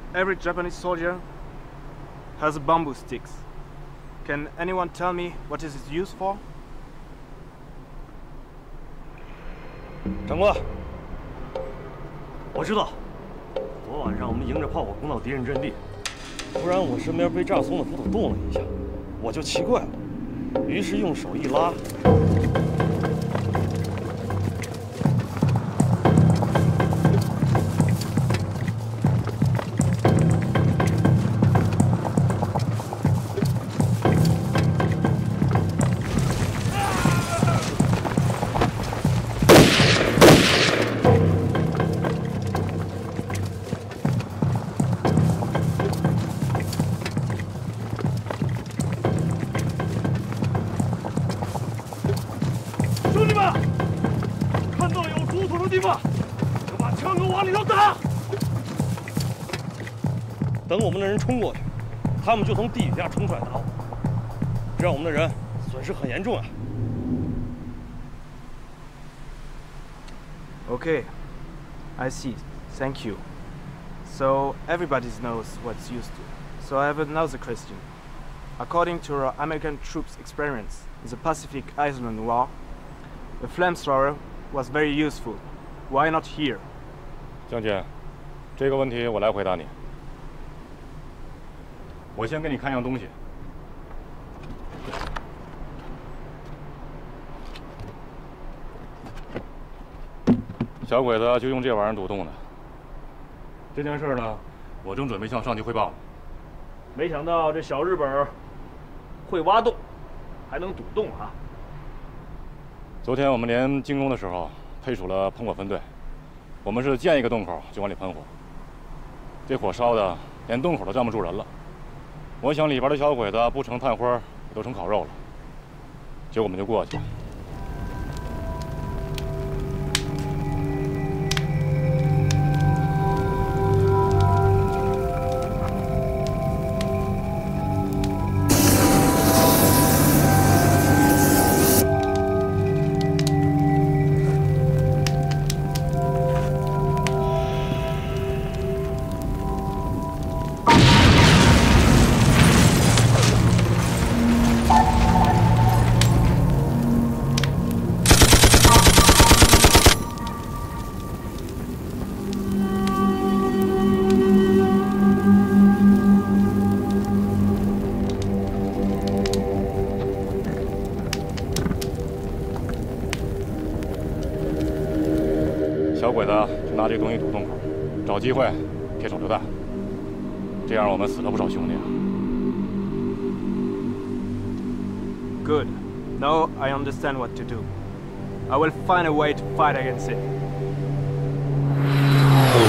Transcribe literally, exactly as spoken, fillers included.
every Japanese soldier has bamboo sticks. Can anyone tell me what is it used for? 长官，我知道，昨晚上我们迎着炮火攻到敌人阵地，突然我身边被炸松的土土动了一下，我就奇怪了，于是用手一拉。 兄弟们，看到有堵土的地方，就把枪口往里头打。等我们的人冲过去，他们就从地底下冲出来打我，这样我们的人损失很严重啊。 Okay, I see. Thank you. So everybody knows what's used to. So I have another question. According to our American troops' experience in the Pacific Island War, the flamethrower was very useful. Why not here? 将军，这个问题我来回答你。我先给你看样东西。小鬼子就用这玩意儿堵洞的。这件事呢，我正准备向上级汇报呢。 没想到这小日本会挖洞，还能堵洞啊！ 昨天我们连进攻的时候，配属了喷火分队，我们是见一个洞口就往里喷火。这火烧的连洞口都站不住人了。我想里边的小鬼子不成炭灰，也都成烤肉了。结果我们就过去。 小鬼子就拿这个东西堵洞口，找机会贴手榴弹，这样我们死了不少兄弟啊。 Good. Now I understand what to do. I will find a way to fight against it.